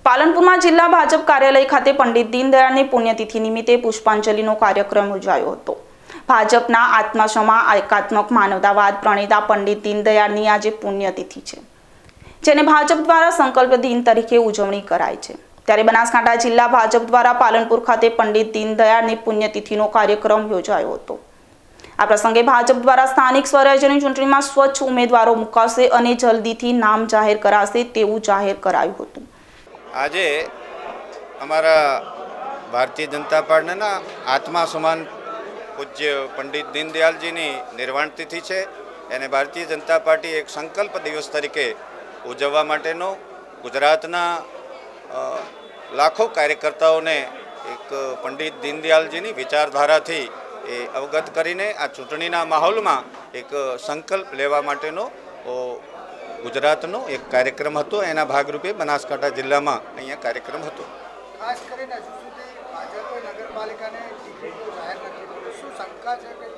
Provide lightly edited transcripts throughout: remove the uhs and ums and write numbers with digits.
પાલનપુરમાં જિલ્લા ભાજપ કાર્યાલય ખાતે પંડિત દીનદયાળની પુણ્યતિથિ નિમિત્તે પુષ્પાંજલિનો કાર્યક્રમ યોજાયો હતો। ભાજપના આત્માસમા એકાત્મક માનવતાવાદ પ્રણેતા પંડિત દીનદયાળની આજે પુણ્યતિથિ છે, જેને ભાજપ દ્વારા સંકલ્પ દિન તરીકે ઉજવણી કરાય છે। ત્યારે બનાસકાંઠા જિલ્લા ભાજપ દ્વારા પાલનપુર ખાતે પંડિત દીનદયાળની પુણ્યતિથિનો કાર્યક્રમ યોજાયો હતો। આ પ્રસંગે ભાજપ દ્વારા સ્થાનિક સ્વરાજ્યની ચૂંટણીમાં સ્વચ્છ ઉમેદવારો મુકાશે અને જલ્દીથી નામ જાહેર કરાશે તેવું જાહેર કરાયું હતું। આજે અમાरा भारतीय जनता पार्टीना आत्मा समान पूज्य पंडित दीनदयाल जी की निर्वाण तिथि है। एने भारतीय जनता पार्टी एक संकल्प दिवस तरीके उजववा माटेनो गुजरातना लाखों कार्यकर्ताओं ने एक पंडित दीनदयाल जी की विचारधारा थी अवगत करीने आ चूंटणीना माहौल में एक संकल्प लेवा माटेनो गुजरातनो एक कार्यक्रम हतो। एना भागरूपे बनासकांठा जिल्ला में अहींया कार्यक्रम हतो। खास करीने हजू सुधी भाजपे नगरपालिकाने टिकિટો જાહેર નથી કરી, શું શંકા છે કે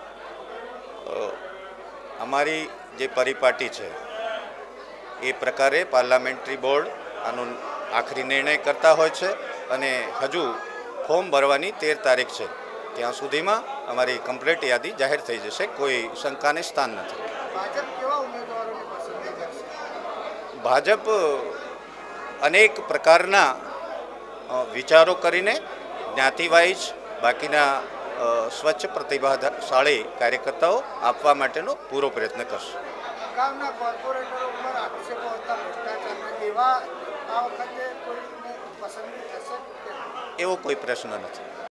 અમારી જે પરિપાટી છે એ પ્રકારે પાર્લામેન્ટરી બોર્ડ આનો આખરી નિર્ણય કરતા હોય છે અને હજુ ફોર્મ ભરવાની 13 તારીખ છે, ત્યાં સુધીમાં અમારી કમ્પ્લીટ યાદી જાહેર થઈ જશે। કોઈ શંકાને સ્થાન નથી। ભાજપ કેવા ઉમેદવારોની પસંદગી કરશે? ભાજપ અનેક પ્રકારના વિચારો કરીને જ્ઞાતિ વાઇઝ બાકીના સ્વચ્છ પ્રતિભાશાળી કાર્યકર્તાઓ આપવા માટેનો પૂરો પ્રયત્ન કરશે। ગામના કોર્પોરેટરો ઉપર આક્ષેપો હતા ભ્રષ્ટાચારના, એવા આ વખતે કોઈને પસંદગી થશે? એવો કોઈ પ્રશ્ન નથી।